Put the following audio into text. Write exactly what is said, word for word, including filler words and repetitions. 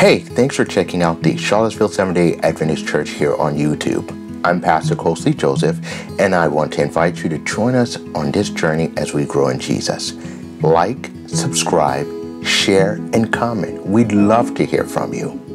Hey, thanks for checking out the Charlottesville Seventh-day Adventist Church here on YouTube. I'm Pastor Cosley Joseph, and I want to invite you to join us on this journey as we grow in Jesus. Like, subscribe, share, and comment. We'd love to hear from you.